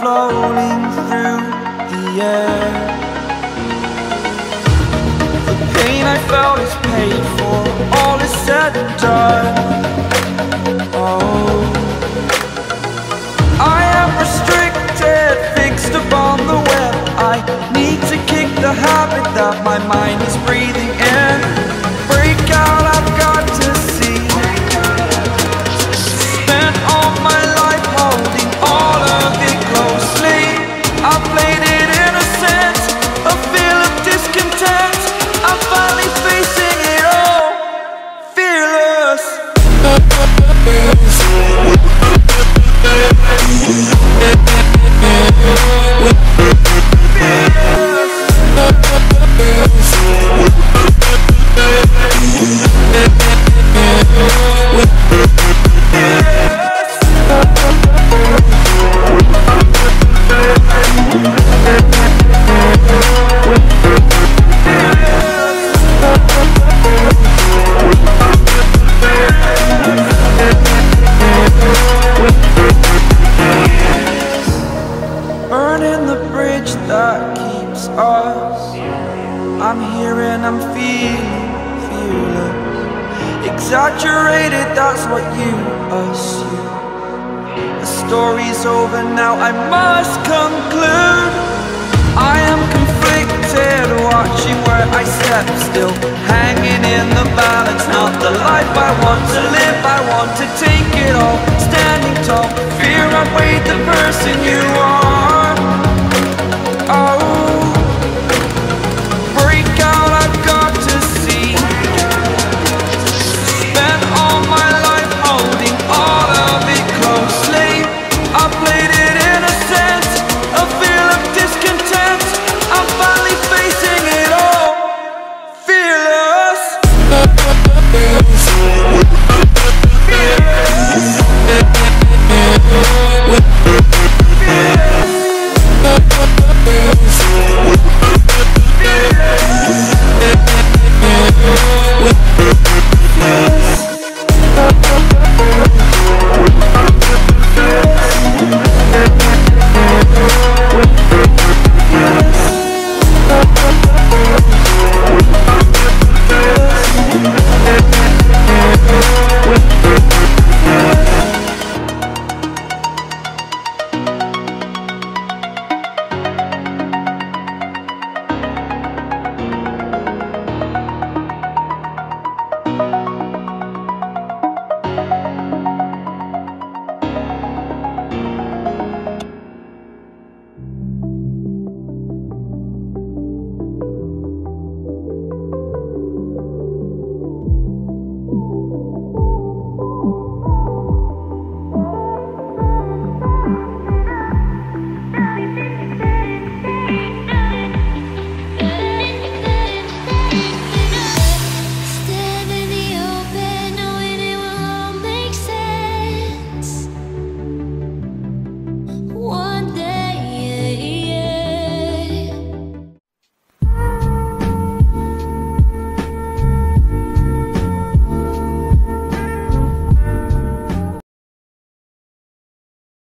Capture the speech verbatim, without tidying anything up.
floating through the air. The pain I felt is paid for, all is said and done. Oh, I am restricted, fixed upon the web. I need to kick the habit that my mind is breathing in. Break out, I've got to see. Spent all my life holding all of it closely. I played it innocent, a feel of discontent. I'm finally facing it all, fearless. Burning the bridge that keeps us. I'm here and I'm feeling fearless. Exaggerated, that's what you assume. The story's over now, I must conclude. I am conflicted, watching where I step still, hanging in the balance. Not the life I want to live, I want to take it all. Standing tall, fear I weighed the person you are.